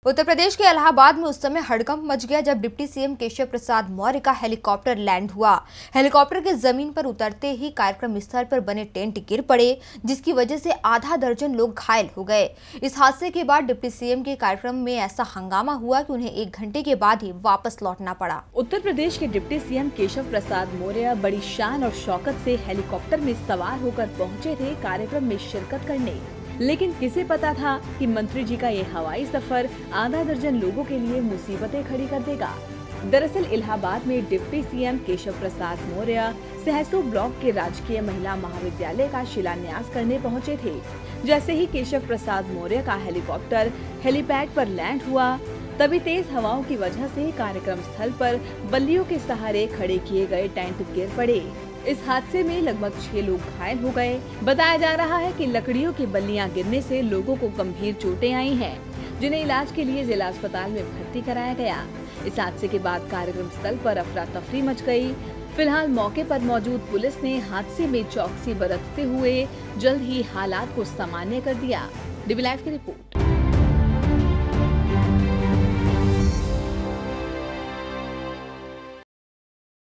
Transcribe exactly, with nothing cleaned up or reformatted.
उत्तर प्रदेश के इलाहाबाद में उस समय हड़कंप मच गया जब डिप्टी सीएम केशव प्रसाद मौर्य का हेलीकॉप्टर लैंड हुआ। हेलीकॉप्टर के जमीन पर उतरते ही कार्यक्रम स्थल पर बने टेंट गिर पड़े, जिसकी वजह से आधा दर्जन लोग घायल हो गए। इस हादसे के बाद डिप्टी सीएम के कार्यक्रम में ऐसा हंगामा हुआ कि उन्हें एक घंटे के बाद ही वापस लौटना पड़ा। उत्तर प्रदेश के डिप्टी सीएम केशव प्रसाद मौर्य बड़ी शान और शौकत से हेलीकॉप्टर में सवार होकर पहुँचे थे कार्यक्रम में शिरकत करने, लेकिन किसे पता था कि मंत्री जी का ये हवाई सफर आधा दर्जन लोगों के लिए मुसीबतें खड़ी कर देगा। दरअसल इलाहाबाद में deputy CM Keshav Prasad Maurya Sahson block के राजकीय महिला महाविद्यालय का शिलान्यास करने पहुंचे थे। जैसे ही केशव प्रसाद मौर्य का हेलीकॉप्टर हेलीपैड पर लैंड हुआ, तभी तेज हवाओं की वजह से कार्यक्रम स्थल पर बल्लियों के सहारे खड़े किए गए टेंट गिर पड़े। इस हादसे में लगभग छह लोग घायल हो गए। बताया जा रहा है कि लकड़ियों की बल्लियां गिरने से लोगों को गंभीर चोटें आई हैं, जिन्हें इलाज के लिए जिला अस्पताल में भर्ती कराया गया। इस हादसे के बाद कार्यक्रम स्थल पर अफरा तफरी मच गई। फिलहाल मौके पर मौजूद पुलिस ने हादसे में चौकसी बरतते हुए जल्द ही हालात को सामान्य कर दिया। डीबी लाइव की रिपोर्ट।